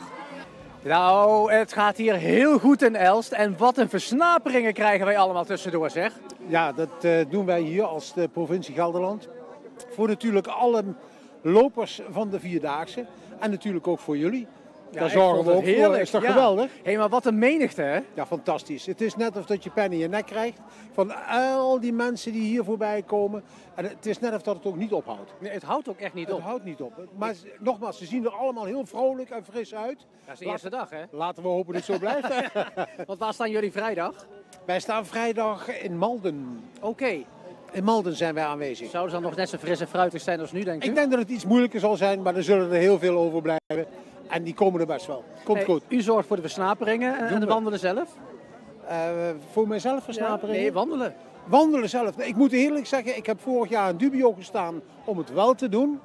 Nou, het gaat hier heel goed in Elst. En wat een versnaperingen krijgen wij allemaal tussendoor, zeg. Ja, dat doen wij hier als de provincie Gelderland. Voor natuurlijk alle lopers van de Vierdaagse. En natuurlijk ook voor jullie. Ja, Daar zorgen we ook voor. Is toch geweldig? Hé, maar wat een menigte, hè? Ja, fantastisch. Het is net of dat je pen in je nek krijgt van al die mensen die hier voorbij komen. En het is net of dat het ook niet ophoudt. Nee, het houdt ook echt niet op. Het houdt niet op. Maar nogmaals, ze zien er allemaal heel vrolijk en fris uit. Dat is de eerste dag, hè? Laten we hopen dat het zo blijft. Want waar staan jullie vrijdag? Wij staan vrijdag in Malden. Oké. In Malden zijn wij aanwezig. Zou ze dan nog net zo fris en fruitig zijn als nu, denk ik? Ik denk dat het iets moeilijker zal zijn, maar er zullen er heel veel overblijven. En die komen er best wel. Komt goed. U zorgt voor de versnaperingen en de wandelen zelf? Voor mijzelf versnaperingen? Nee, wandelen. Wandelen zelf. Nee, ik moet eerlijk zeggen, ik heb vorig jaar in dubio gestaan om het wel te doen.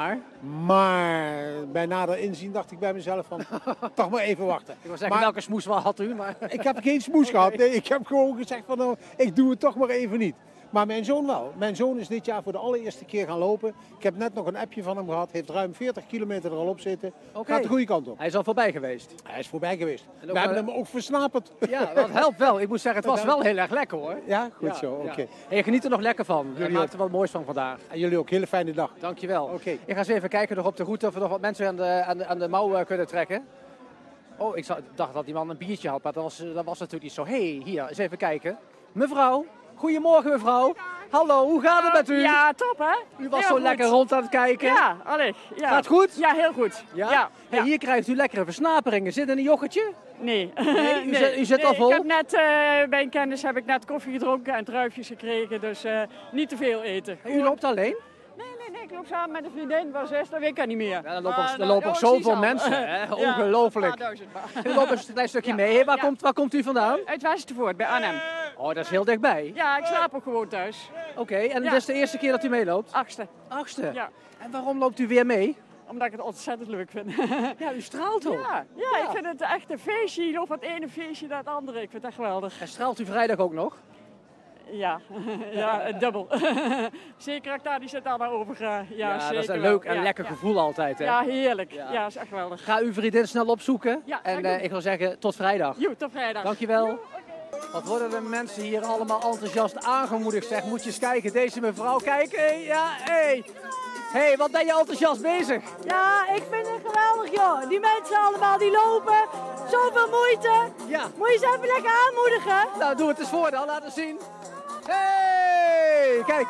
Maar bij nader inzien dacht ik bij mezelf van, toch maar even wachten. Ik wil zeggen, welke smoes had u? Maar... Ik heb geen smoes gehad. Nee, ik heb gewoon gezegd van, nou, ik doe het toch maar even niet. Maar mijn zoon wel. Mijn zoon is dit jaar voor de allereerste keer gaan lopen. Ik heb net nog een appje van hem gehad. Heeft ruim 40 kilometer er al op zitten. Gaat de goede kant op. Hij is al voorbij geweest? Hij is voorbij geweest. We hebben hem ook versnaperd. Ja, dat helpt wel. Ik moet zeggen, het was wel heel erg lekker hoor. Ja, goed zo. Oké. En je geniet er nog lekker van. Je maakt er wat moois van vandaag. En jullie ook. Hele fijne dag. Dankjewel. Oké. Ik ga eens even kijken nog op de route of we nog wat mensen aan de mouw kunnen trekken. Oh, ik dacht dat die man een biertje had, maar dat was natuurlijk niet zo. Hé, hier, eens even kijken. Mevrouw. Goedemorgen mevrouw. Hallo, hoe gaat het met u? Ja, top hè. U was zo lekker rond aan het kijken. Ja, allee. Ja. Gaat het goed? Ja, heel goed. Ja? Hey, hier krijgt u lekkere versnaperingen. Zit er een yoghurtje? Nee. U zit al vol? Ik heb net, bij een kennis heb ik net koffie gedronken en druifjes gekregen, dus niet te veel eten. Hey, u loopt alleen? Nee, ik loop samen met een vriendin, waar 6, dat weet ik niet meer. Ja, er lopen ook zoveel mensen, hè? Ongelooflijk. Er loopt een klein stukje mee. Hey, waar komt u vandaan? Uit Westervoort, bij Arnhem. Oh, dat is heel dichtbij. Ja, ik slaap ook gewoon thuis. Oké, en dit is de eerste keer dat u meeloopt? 8e. 8e? Ja. En waarom loopt u weer mee? Omdat ik het ontzettend leuk vind. Ja, u straalt ook. Ja, ik vind het echt een feestje. Je loopt van het ene feestje naar het andere. Ik vind het echt geweldig. En straalt u vrijdag ook nog? Ja, ja, dubbel. Zeker dat ik daar die zit allemaal over ga. Ja, zeker dat is een wel. leuk en lekker gevoel altijd. Hè? Ja, heerlijk. Ja, is echt geweldig. Ga uw vriendin snel opzoeken. Ja, en ik wil zeggen, tot vrijdag. Jo, tot vrijdag. Dankjewel. Wat worden de mensen hier allemaal enthousiast aangemoedigd, zeg. Moet je eens kijken, deze mevrouw, kijk. Hey, wat ben je enthousiast bezig? Ja, ik vind het geweldig, joh. Die mensen allemaal, die lopen. Zoveel moeite. Ja. Moet je ze even lekker aanmoedigen? Nou, doe het eens voor dan, laat het zien. Hey, kijk.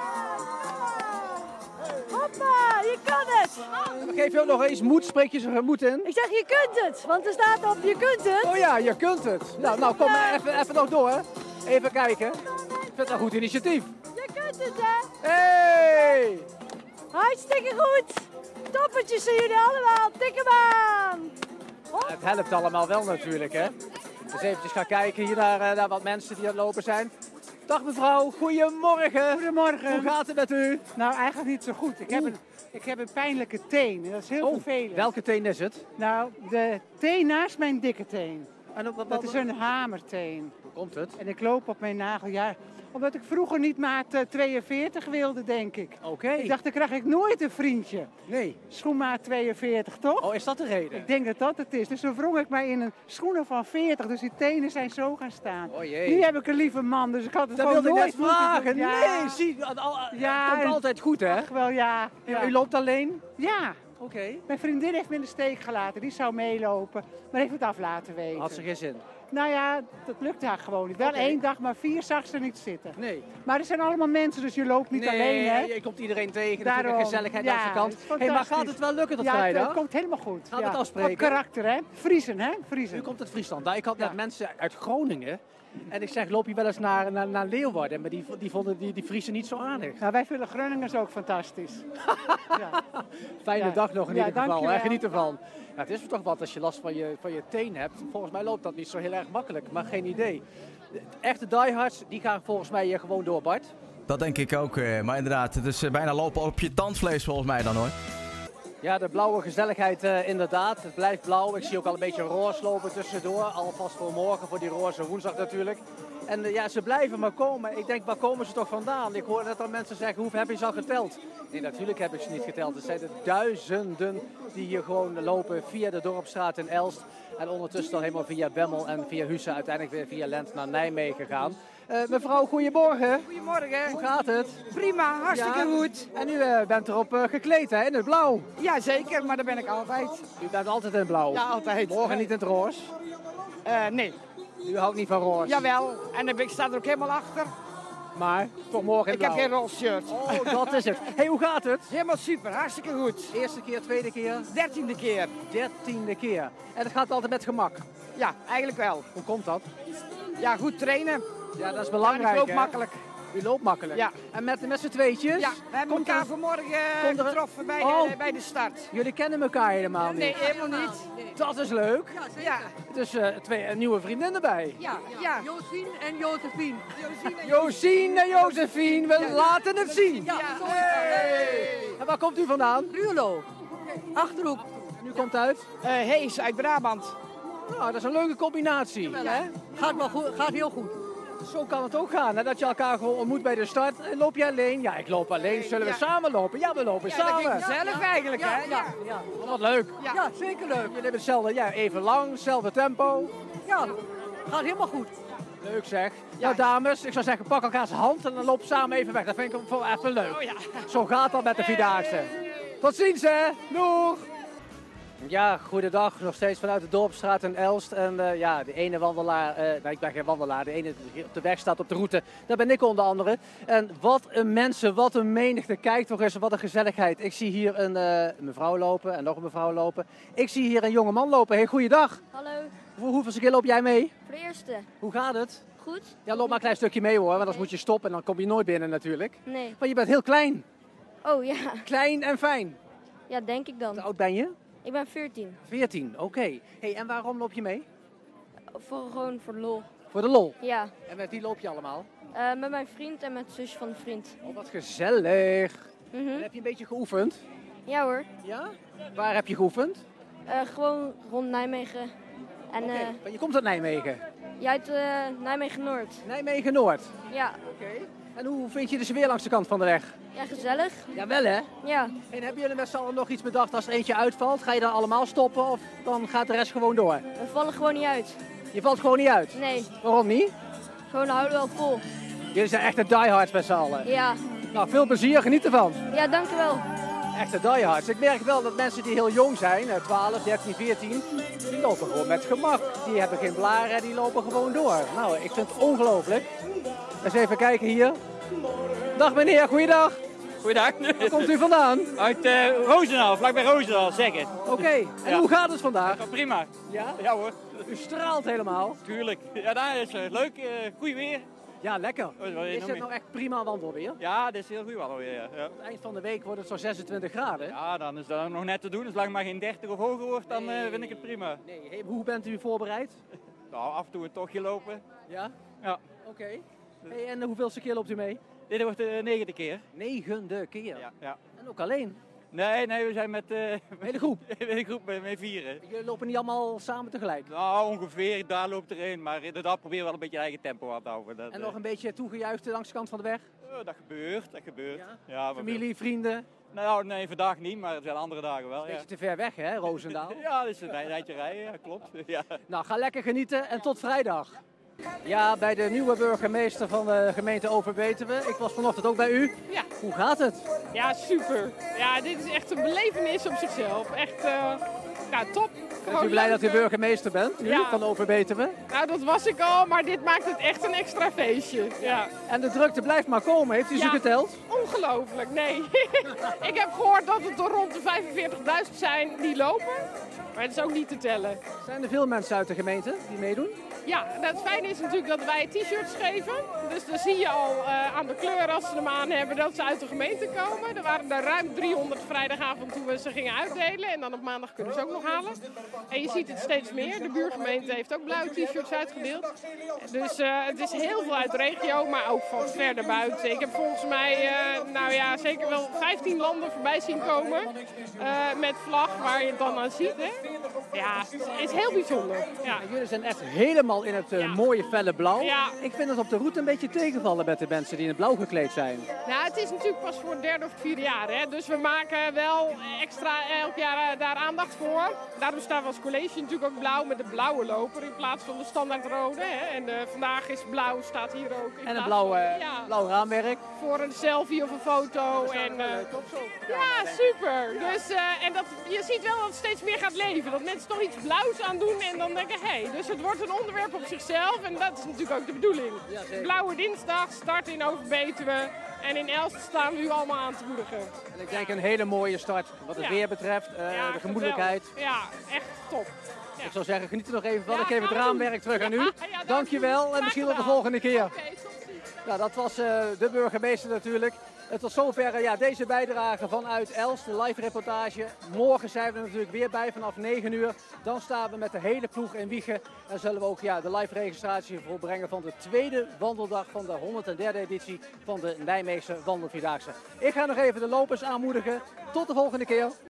Hoppa, je kan het. Dan geef je ook nog eens moed, spreek je ze moed in? Ik zeg, je kunt het, want er staat op, je kunt het. Oh ja, je kunt het. Nou kom even nog door. Even kijken. Ik vind het een goed initiatief. Je kunt het, hè? Hey! Hartstikke goed. Toppertjes zijn jullie allemaal. Tik hem aan. Het helpt allemaal wel natuurlijk, hè. Dus eventjes gaan kijken hier naar wat mensen die aan het lopen zijn. Dag mevrouw, goedemorgen. Goedemorgen. Hoe gaat het met u? Nou, eigenlijk niet zo goed. Ik heb een pijnlijke teen en dat is heel vervelend. Welke teen is het? Nou, de teen naast mijn dikke teen. En dat is een hamerteen. Hoe komt het? En ik loop op mijn nagel, ja, omdat ik vroeger niet maat 42 wilde, denk ik. Oké. Ik dacht, dan krijg ik nooit een vriendje. Nee. Schoenmaat 42, toch? Oh, is dat de reden? Ik denk dat dat het is. Dus toen wrong ik mij in een schoenen van 40, dus die tenen zijn zo gaan staan. Oh jee. Nu heb ik een lieve man, dus ik had het dat gewoon wilde nooit ik net vragen. moeten doen. Ja. Nee, zie, het komt altijd goed, hè? Ach, wel, ja. U loopt alleen? Ja. Oké. Mijn vriendin heeft me in de steek gelaten. Die zou meelopen, maar heeft het af laten weten. Had ze geen zin? Nou ja, dat lukt haar gewoon niet. Wel 1 dag, maar 4 zag ze niet zitten. Nee. Maar er zijn allemaal mensen, dus je loopt niet alleen, hè? Nee, je komt iedereen tegen. Daarom, natuurlijk gezelligheid aan zijn kant. Hey, maar gaat het wel lukken tot vrijdag? Ja, het komt helemaal goed. Gaat het afspreken? Op karakter, hè? Friesen, hè? Friesen. U komt uit Friesland. Nou, ik had net mensen uit Groningen. En ik zeg, loop je wel eens naar Leeuwarden? Maar die vonden die Friesen niet zo aardig. Nou, wij vinden Groningers ook fantastisch. Fijne dag nog in ieder geval. Dankjewel. Geniet ervan. Ja, het is toch wat als je last van je teen hebt. Volgens mij loopt dat niet zo heel erg makkelijk, maar geen idee. De echte diehards, die gaan volgens mij hier gewoon door, Bart. Dat denk ik ook, maar inderdaad, het is bijna lopen op je tandvlees volgens mij dan hoor. Ja, de blauwe gezelligheid inderdaad. Het blijft blauw. Ik zie ook al een beetje roze lopen tussendoor. Alvast voor morgen, voor die roze woensdag natuurlijk. En ja, ze blijven maar komen. Ik denk, waar komen ze toch vandaan? Ik hoor net al mensen zeggen, hoeveel heb je ze al geteld? Nee, natuurlijk heb ik ze niet geteld. Het zijn er duizenden die hier gewoon lopen via de Dorpsstraat in Elst. En ondertussen dan helemaal via Bemmel en via Husse, uiteindelijk weer via Lent naar Nijmegen gaan. Mevrouw, goedemorgen. Goedemorgen. Hoe gaat het? Prima, hartstikke goed. En u bent erop gekleed, hè, in het blauw? Ja, zeker, maar daar ben ik altijd. U bent altijd in het blauw? Ja, altijd. Morgen niet in het roze? Nee. U houdt niet van roze? Jawel, en ik sta er ook helemaal achter. Maar toch morgen in Ik heb geen roze shirt. Oh, dat is het. Hey, hoe gaat het? Helemaal super, hartstikke goed. Eerste keer, tweede keer? 13e keer. 13e keer. En het gaat altijd met gemak? Ja, eigenlijk wel. Hoe komt dat? Ja, goed trainen. Ja, dat is belangrijk. Dat is ook hè? makkelijk. Die loopt makkelijk. Ja. En met z'n tweetjes? Ja, we hebben elkaar vanmorgen getroffen bij de start. Jullie kennen elkaar helemaal niet? Nee, helemaal niet. Dat is leuk. Ja. Dus een nieuwe vriendin erbij. Ja. Josien en Josephine. Josien en Josephine, we laten het zien. Ja. Hey. En waar komt u vandaan? Ruurlo. Achterhoek. En u komt uit? Hees uit Brabant. Nou, dat is een leuke combinatie. Hè? Gaat wel goed, gaat heel goed. Zo kan het ook gaan, hè? Dat je elkaar gewoon ontmoet bij de start. En loop je alleen? Ja, ik loop alleen. Zullen we samen lopen? Ja, we lopen samen. Dat ging gezellig eigenlijk, hè? Ja. Wat leuk. Ja, zeker leuk. Jullie hebben hetzelfde, even lang, hetzelfde tempo. Ja, gaat helemaal goed. Leuk zeg. Nou dames, ik zou zeggen pak elkaars hand en dan loop samen even weg. Dat vind ik wel even leuk. Oh, ja. Zo gaat dat met de Vierdaagse. Tot ziens hè. Doeg. Ja, goedendag. Nog steeds vanuit de Dorpsstraat in Elst. En de ene wandelaar, ik ben geen wandelaar, de ene die op de weg staat op de route, daar ben ik onder andere. En wat een mensen, wat een menigte. Kijk toch eens, wat een gezelligheid. Ik zie hier een mevrouw lopen en nog een mevrouw lopen. Ik zie hier een jonge man lopen. Hey, goeiedag. Hallo, Hoeveelste keer loop jij mee? voor de eerste. Hoe gaat het? Goed? Ja, loop maar een klein stukje mee hoor, want anders moet je stoppen en dan kom je nooit binnen natuurlijk. Nee. Maar je bent heel klein. Oh ja. Klein en fijn. Ja, denk ik dan. Hoe oud ben je? Ik ben 14. 14, oké. Hey, en waarom loop je mee? Gewoon voor de lol. Voor de lol? Ja. En met wie loop je allemaal? Met mijn vriend en met de zus van een vriend. Oh, wat gezellig. Mhm. En heb je een beetje geoefend? Ja hoor. Ja? Waar heb je geoefend? Gewoon rond Nijmegen. En Maar je komt uit Nijmegen? jij uit Nijmegen-Noord. Nijmegen-Noord? Ja. Oké. En hoe vind je de sfeer langs de kant van de weg? Ja, gezellig. Jawel hè? Ja. En hebben jullie met z'n allen nog iets bedacht als er eentje uitvalt? Ga je dan allemaal stoppen of dan gaat de rest gewoon door? We vallen gewoon niet uit. Je valt gewoon niet uit? Nee. Waarom niet? Gewoon houden wel vol. Jullie zijn echte diehards met z'n allen. Ja. Nou, veel plezier, geniet ervan. Ja, dankjewel. Echte diehards. Ik merk wel dat mensen die heel jong zijn, 12, 13, 14, die lopen gewoon met gemak. Die hebben geen blaren en die lopen gewoon door. Nou, ik vind het ongelooflijk. Eens even kijken hier. Dag meneer, goeiedag. Goeiedag. Waar komt u vandaan? Uit Roosendaal, vlakbij Roosendaal, zeg het. Oké, en hoe gaat het vandaag? Ja, prima. Ja? Ja hoor. U straalt helemaal. Tuurlijk. Ja, daar is leuk. Goed weer. Ja, lekker. Is het het nou echt prima wandelweer? Ja, dit is heel goed wandelweer. Ja. Aan het eind van de week wordt het zo'n 26 graden. Ja, dan is dat nog net te doen. Zolang het maar geen 30 of hoger wordt, dan vind ik het prima. Nee. Hey, hoe bent u voorbereid? Nou, af en toe een tochtje lopen. Ja? Ja. Oké. Hey, en hoeveelste keer loopt u mee? Dit wordt de 9e keer. 9e keer? Ja. En ook alleen? Nee, we zijn met... hele groep? Hele groep met 4. Jullie lopen niet allemaal samen tegelijk? Nou, ongeveer. Daar loopt er een. Maar inderdaad probeer wel een beetje eigen tempo aan te houden. Dat, en nog een beetje toegejuicht langs de kant van de weg? Dat gebeurt. Ja, familie, vrienden? Nou, nee, vandaag niet, maar er zijn andere dagen wel. Een beetje te ver weg, hè, Roosendaal? Ja, dat is een rijtje rijden, ja, klopt. Ja. Nou, ga lekker genieten en tot vrijdag. Ja, bij de nieuwe burgemeester van de gemeente Overbetuwe. Ik was vanochtend ook bij u. Ja. Hoe gaat het? Ja, super. Ja, dit is echt een belevenis op zichzelf. Echt, top. Bent u blij dat u burgemeester bent nu, van Overbetuwe? Nou, dat was ik al, maar dit maakt het echt een extra feestje. Ja. En de drukte blijft maar komen. Heeft u ze geteld? Ongelooflijk, nee. Ik heb gehoord dat het er rond de 45.000 zijn die lopen. Maar het is ook niet te tellen. Zijn er veel mensen uit de gemeente die meedoen? Ja, en het fijne is natuurlijk dat wij t-shirts geven. Dus dan zie je al aan de kleur als ze hem aan hebben dat ze uit de gemeente komen. Er waren er ruim 300 vrijdagavond toen we ze gingen uitdelen. En dan op maandag kunnen ze ook nog halen. En je ziet het steeds meer. De buurgemeente heeft ook blauwe t-shirts uitgedeeld. Dus het is heel veel uit de regio, maar ook van verder buiten. Ik heb volgens mij zeker wel 15 landen voorbij zien komen. Met vlag waar je het dan aan ziet. Hè. Ja, het is heel bijzonder. Ja. Jullie zijn echt helemaal in het mooie felle blauw. Ja. Ik vind het op de route een beetje tegenvallen met de mensen die in het blauw gekleed zijn. Nou, het is natuurlijk pas voor het 3e of 4e jaar. Hè? Dus we maken wel extra elk jaar daar aandacht voor. Daarom staan we als college natuurlijk ook blauw met de blauwe loper in plaats van de standaard rode. Hè? En vandaag is blauw, staat hier ook. En een blauw raamwerk. Voor een selfie of een foto. Ja, super. Dus, je ziet wel dat het steeds meer gaat leven. Dat mensen toch iets blauws aan doen en dan denken, dus het wordt een onderwerp op zichzelf en dat is natuurlijk ook de bedoeling. Ja, Blauwe Dinsdag, start in Overbetuwe en in Elst staan we u allemaal aan te moedigen. En ik denk een hele mooie start wat het weer betreft, de gemoedelijkheid. Ja, echt top. Ja. Ik zou zeggen, geniet er nog even van. Ik geef het raamwerk terug aan u. Dankjewel en misschien tot de volgende keer. Oké, tot ziens. Nou, dat was de burgemeester natuurlijk. Tot zover deze bijdrage vanuit Elst, de live reportage. Morgen zijn we er natuurlijk weer bij vanaf 9 uur. Dan staan we met de hele ploeg in Wijchen. En zullen we ook de live registratie volbrengen van de tweede wandeldag van de 103e editie van de Nijmeegse Wandelvierdaagse. Ik ga nog even de lopers aanmoedigen. Tot de volgende keer.